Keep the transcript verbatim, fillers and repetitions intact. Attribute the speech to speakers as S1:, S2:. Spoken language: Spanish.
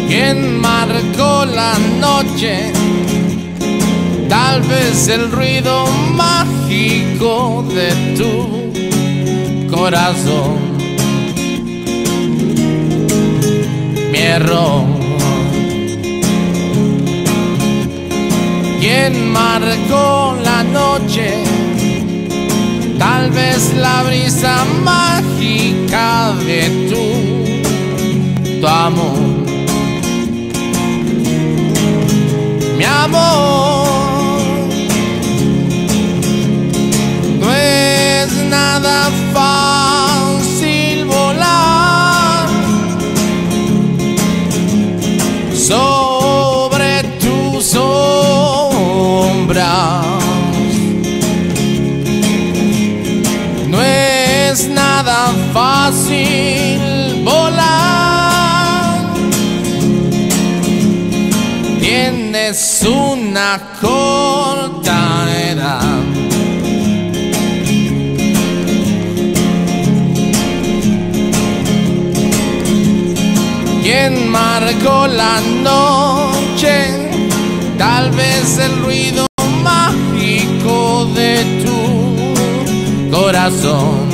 S1: ¿Quién marcó la noche? Tal vez el ruido mágico de tu corazón. Mi error. ¿Quién marcó la noche? Tal vez la brisa mágica de tu, tu amor. Mi amor, no es nada fácil volar sobre tus sombras. No es nada fácil volar. Tienes una corta edad. ¿Quién marcó la noche? Tal vez el ruido mágico de tu corazón.